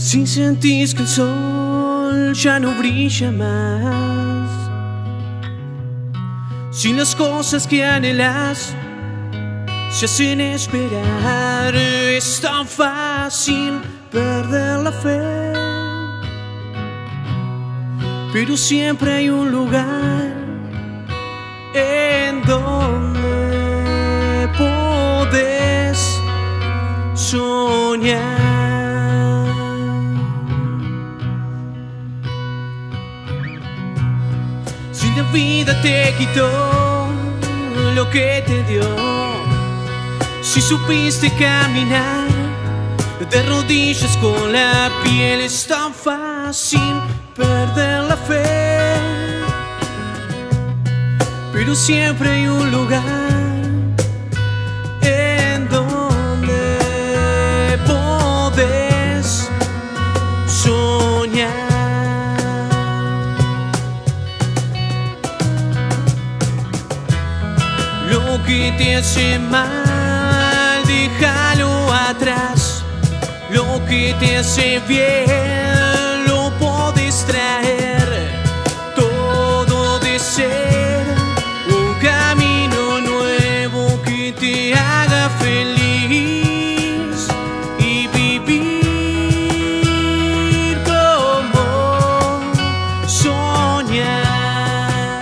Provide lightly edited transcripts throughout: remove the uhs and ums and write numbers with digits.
Si sentís que el sol ya no brilla más, si las cosas que anhelas se hacen esperar, es tan fácil perder la fe. Pero siempre hay un lugar en donde podés soñar. Si la vida te quitó lo que te dio, si supiste caminar de rodillas con la piel, es tan fácil perder la fe. Pero siempre hay un lugar en donde podés soñar. Lo que te hace mal, déjalo atrás. Lo que te hace bien, lo podés traer. Todo de ser un camino nuevo que te haga feliz y vivir como soñar.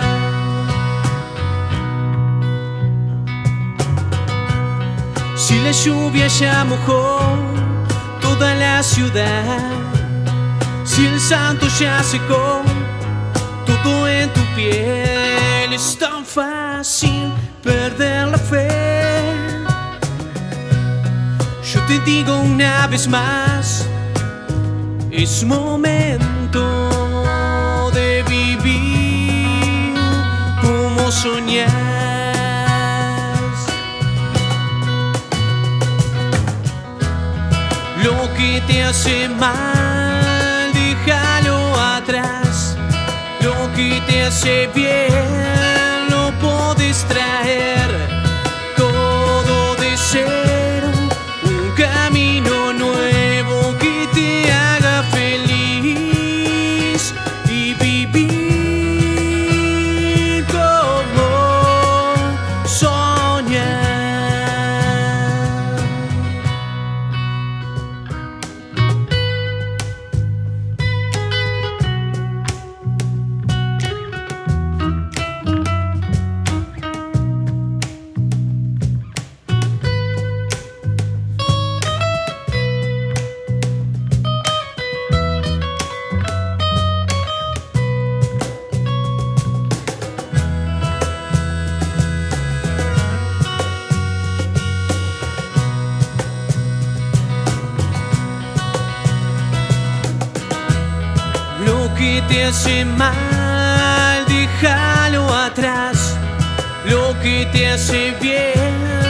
Si la lluvia ya mojó toda la ciudad, si el santo ya secó todo en tu piel, es tan fácil perder la fe. Yo te digo una vez más, es momento de vivir como soñás. Lo que te hace mal, déjalo atrás. Lo que te hace bien, lo podés traer. Todo de ser un camino nuevo que te haga feliz y vivir como soñar. Lo que te hace mal, déjalo atrás. Lo que te hace bien,